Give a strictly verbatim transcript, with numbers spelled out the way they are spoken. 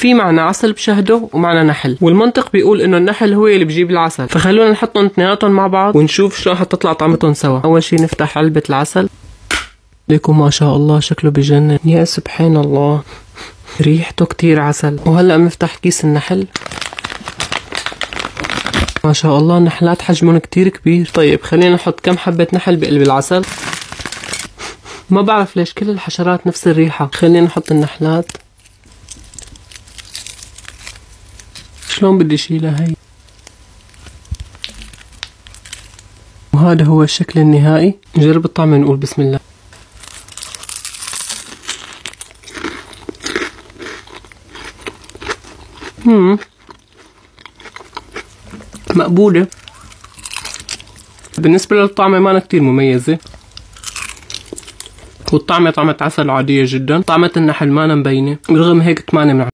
في معنا عسل بشهده ومعنا نحل، والمنطق بيقول انه النحل هو اللي بيجيب العسل، فخلونا نحطهم اثنيناتهم مع بعض ونشوف شلون حتطلع طعمتهم سوا. اول شي نفتح علبة العسل. ليكم ما شاء الله شكله بجنن، يا سبحان الله ريحته كتير عسل. وهلا بنفتح كيس النحل. ما شاء الله النحلات حجمهم كتير كبير. طيب خلينا نحط كم حبة نحل بقلب العسل. ما بعرف ليش كل الحشرات نفس الريحة. خلينا نحط النحلات. شلون بدي اشيلها هي؟ وهذا هو الشكل النهائي. نجرب الطعم نقول بسم الله. امم مقبولة. بالنسبة للطعمة ما أنا كتير مميزة، والطعمة طعمة عسل عادية جدا. طعمة النحل ما أنا مبينة، رغم هيك ثمانية من